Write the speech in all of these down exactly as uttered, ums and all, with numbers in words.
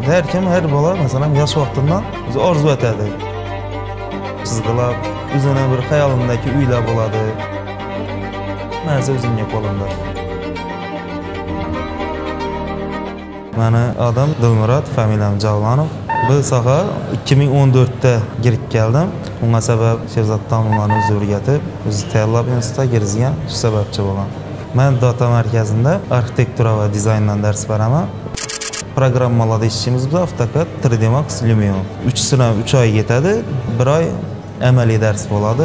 Her kim, her bola mesela yaş vaqtidan o'zi orzu etadi. Chizg'ilab, o'zini bir xayolindagi uylar bo'ladi. Narsa o'zingga qo'linda. Mani adım Dilmurod, familiyam Javlonov. Bu soha ikki ming o'n to'rtda girib keldim. Bunga sabab Sherzod Tamomlarni o'zi o'rgatib, o'zi tayyorlab institutga kirgizgan, shu sababchi bo'lgan. Men data markazida arxitektura va dizayndan dars beraman. Programmalarda ishimiz bu AutoCAD, три D Max, Lumion. uch sinov uch oy ketadi, bir oy amaliy dars bo'ladi.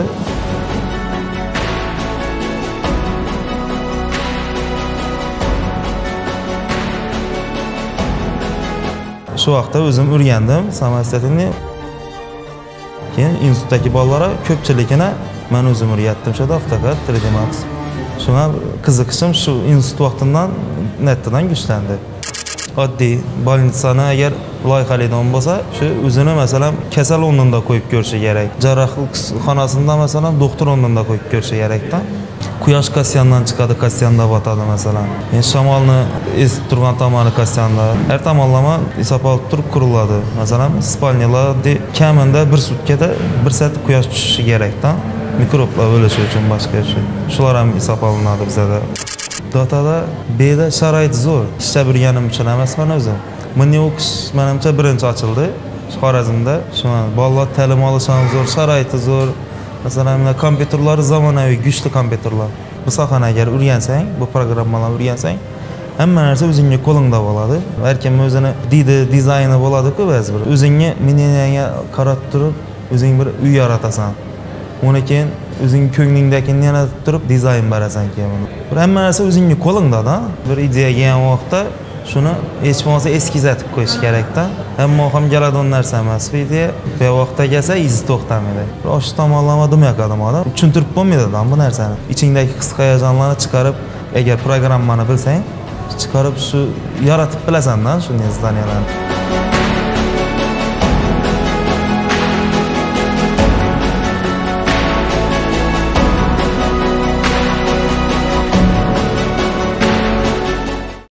Shu vaqtda o'zim o'rgandim samostoятельный. Keyin institutdagi bolalarga ko'pchiligini men o'zim o'rgatdim shu AutoCAD, три D Max. Shunga qiziqishim shu institut vaqtidan netdan kuchlandi. Oddiy bolnitsani agar loyihalaydigan bo'lsa, shu o'zini masalan kasal o'rnida qo'yib ko'rishi kerak. Jarrohlik xonasida masalan doktor o'rnida qo'yib ko'rishi kerak-da. Quyosh kasyandan chiqadi, kasyanda botadi masalan. Men shamolni esib turgan tomoni kasyanda. Har tomonlama hisob olib turib quriladi. Masalan, spalniyalarda kamida bir sutkada bir soat quyosh tushishi kerak-da. Mikroblar o'lishi uchun boshqa uchun. Shular ham hisob olinadi bizda. Datada B'da sharoit zo'r. Ishcha burganim uchun emas men o'zim. Milliy o'qish menimcha birinchi ochildi Xorazmda. Shuna bolalar ta'lim olishi ham zo'r, sharoiti zo'r. Masalan, kompyuterlar zamonaviy, kuchli kompyuterlar. Bu sohani agar o'rgansang, bu programmalarni o'rgansang, hamma narsa o'zingga qo'lingda bo'ladi. Har kim o'zini didi, dizayni bo'ladi-ku ba'zi bir. O'zingga miniyaga qarab turib, o'zing bir uy yaratasan. Uni keyin o'zing ko'nglingdagini yana turib dizayn berasan keyin. Bir hamma narsa o'zingga qo'lingda-da. Bir ideya kelgan vaqtda shuni hech bo'lmasa eskizatib qo'yish kerak-da. Hamma ham keladigan narsa emas. Ideya bir vaqtda kelsa izi to'xtamaydi. O'sha tomonlama demakadam odam tushuntirib bo'lmaydi-da bu narsani. Ichingdagi his-hayajonlarni chiqarib, agar programmani bilsang, chiqarib shu yaratib bilasan-da shunday zdaniyalarni.